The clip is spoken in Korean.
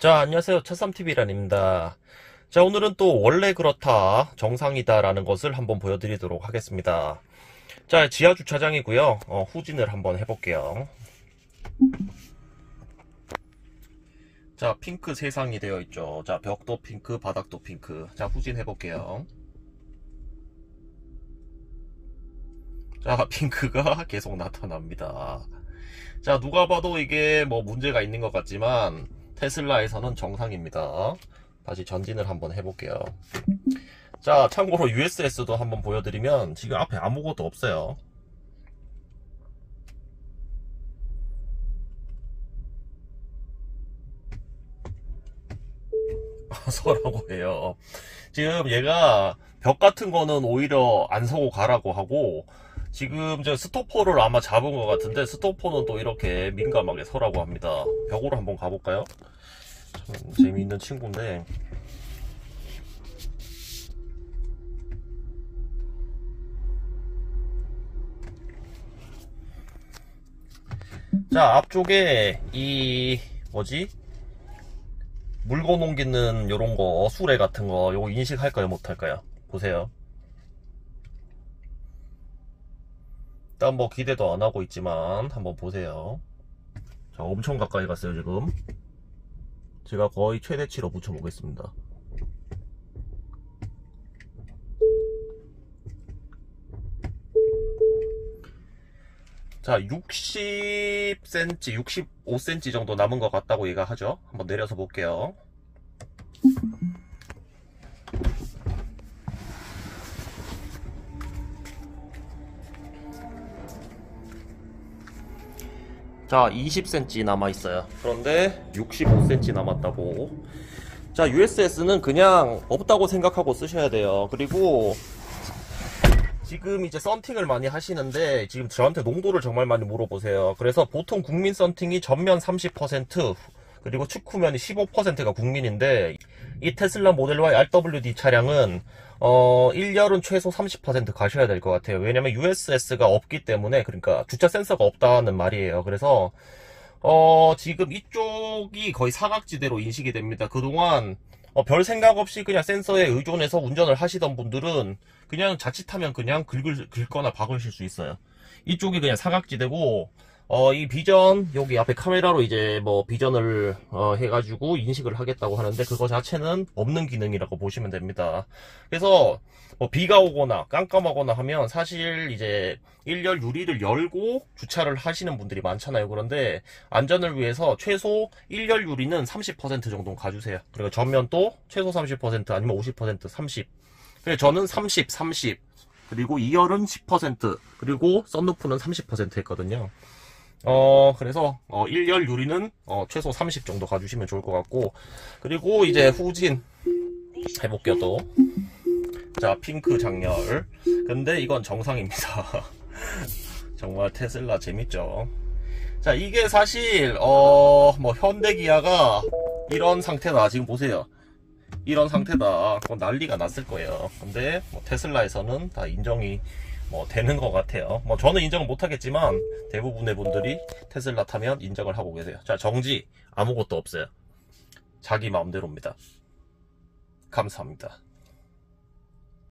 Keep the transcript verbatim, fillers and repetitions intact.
자, 안녕하세요. 차삼티비란입니다. 자, 오늘은 또 원래 그렇다, 정상이다 라는 것을 한번 보여드리도록 하겠습니다. 자, 지하 주차장이고요. 어, 후진을 한번 해볼게요. 자, 핑크 세상이 되어 있죠. 자, 벽도 핑크, 바닥도 핑크. 자, 후진 해볼게요. 자, 핑크가 계속 나타납니다. 자, 누가 봐도 이게 뭐 문제가 있는 것 같지만 테슬라에서는 정상입니다. 다시 전진을 한번 해볼게요. 자, 참고로 유에스에스도 한번 보여드리면 지금 앞에 아무것도 없어요. 서라고 해요. 지금 얘가 벽 같은 거는 오히려 안 서고 가라고 하고, 지금 저 스토퍼를 아마 잡은 것 같은데 스토퍼는 또 이렇게 민감하게 서라고 합니다. 벽으로 한번 가볼까요? 참 재미있는 친구인데. 자, 앞쪽에 이 뭐지? 물건 옮기는 요런 거, 수레 같은 거 요거 인식할까요, 못할까요? 보세요. 일단 뭐 기대도 안 하고 있지만 한번 보세요. 자, 엄청 가까이 갔어요. 지금 제가 거의 최대치로 붙여 보겠습니다. 자, 육십 센티미터, 육십오 센티미터 정도 남은 것 같다고 얘가 하죠. 한번 내려서 볼게요. 자, 이십 센티미터 남아있어요. 그런데 육십오 센티미터 남았다고. 자, 유에스에스는 그냥 없다고 생각하고 쓰셔야 돼요. 그리고 지금 이제 썬팅을 많이 하시는데 지금 저한테 농도를 정말 많이 물어보세요. 그래서 보통 국민 썬팅이 전면 삼십 퍼센트 그리고 측후면이 십오 퍼센트가 국민인데, 이 테슬라 모델 Y 알더블유디 차량은 어 일 열은 최소 삼십 퍼센트 가셔야 될 것 같아요. 왜냐면 유에스에스가 없기 때문에, 그러니까 주차 센서가 없다는 말이에요. 그래서 어 지금 이쪽이 거의 사각지대로 인식이 됩니다. 그동안 어, 별 생각 없이 그냥 센서에 의존해서 운전을 하시던 분들은 그냥 자칫하면 그냥 긁을, 긁거나 박으실 수 있어요. 이쪽이 그냥 사각지대고, 어, 이 비전, 여기 앞에 카메라로 이제 뭐 비전을 어, 해가지고 인식을 하겠다고 하는데, 그거 자체는 없는 기능이라고 보시면 됩니다. 그래서 뭐 비가 오거나 깜깜하거나 하면 사실 이제 일 열 유리를 열고 주차를 하시는 분들이 많잖아요. 그런데 안전을 위해서 최소 일 열 유리는 삼십 퍼센트 정도 가주세요. 그리고 전면도 최소 삼십 퍼센트 아니면 오십 퍼센트, 삼십. 그래서 저는 삼십, 삼십, 그리고 이 열은 십 퍼센트, 그리고 썬루프는 삼십 퍼센트 했거든요. 어, 그래서, 어, 일 열 유리는, 어, 최소 삼십 정도 가주시면 좋을 것 같고, 그리고 이제 후진 해볼게요, 또. 자, 핑크 장렬. 근데 이건 정상입니다. 정말 테슬라 재밌죠. 자, 이게 사실, 어, 뭐, 현대기아가 이런 상태다. 지금 보세요. 이런 상태다. 그건 난리가 났을 거예요. 근데, 뭐 테슬라에서는 다 인정이 뭐 되는 것 같아요. 뭐 저는 인정을 못하겠지만 대부분의 분들이 테슬라 타면 인정을 하고 계세요. 자, 정지 아무것도 없어요. 자기 마음대로입니다. 감사합니다.